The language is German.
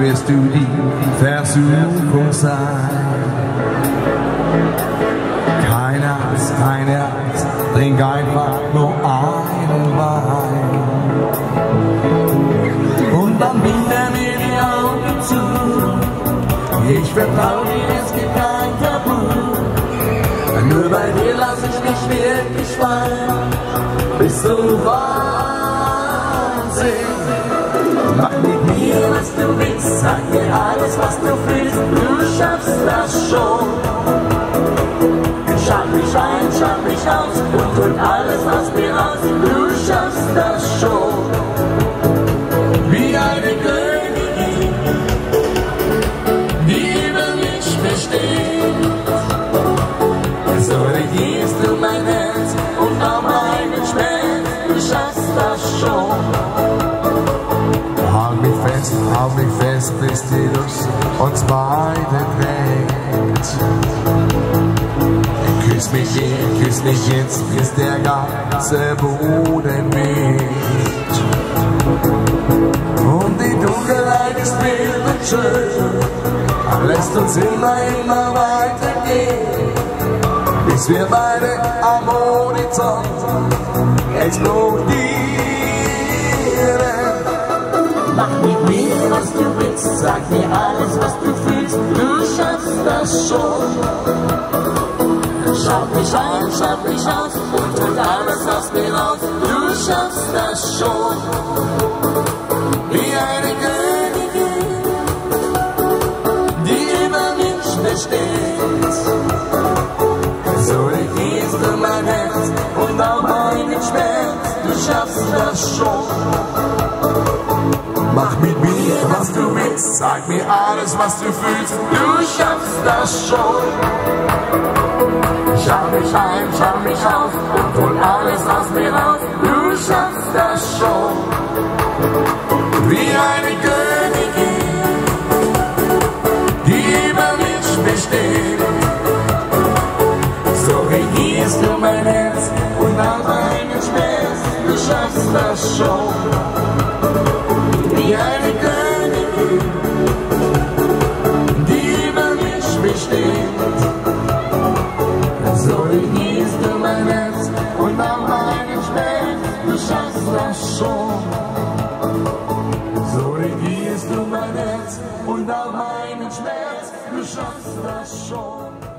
wirst du die Versuchung sein. Keine Angst, trink einfach nur einen Wein. Und dann bind er mir die Augen zu. Ich vertrau dir, es gibt kein Tabu. Nur bei dir lass ich mich wirklich fallen. Bist du Wahnsinn? Mach mit mir, was du willst, sag mir alles, was du fühlst. Du schaffst das schon. Schau mich ein, schau mich aus und hol alles aus mir raus. Du schaffst das schon. Wie eine Königin, die über mich besteht. So regierst du mein Herz und auch meinen Schmerz. Du schaffst das schon. Halt mich fest, bis Jesus uns beide trägt. Küss mich jetzt, bis der ganze Boden weht. Und die Dunkelheit ist wild und schön, lässt uns immer weitergehen, bis wir beide am Horizont explodieren. Mach mit mir, was du willst, sag mir alles, was du fühlst, du schaffst das schon. Schau mich ein, schau mich aus und hol alles aus mir raus, du schaffst das schon. Wie eine Königin, die über mich besteht. So regierst du mein Herz und auch meinen Schmerz, du schaffst das schon. Mach mit mir, was du willst, sag mir alles, was du fühlst, du schaffst das schon. Schau mich ein, schau mich aus und hol alles aus mir raus, du schaffst das schon. Wie eine Königin, die über mich besteht. So regierst du mein Herz und auch meinen Schmerz, du schaffst das schon. Wie eine Königin, die über mich besteht. So regierst du mein Herz und auch meinen Schmerz, du schaffst das schon. So regierst du mein Herz und auch meinen Schmerz, du schaffst das schon.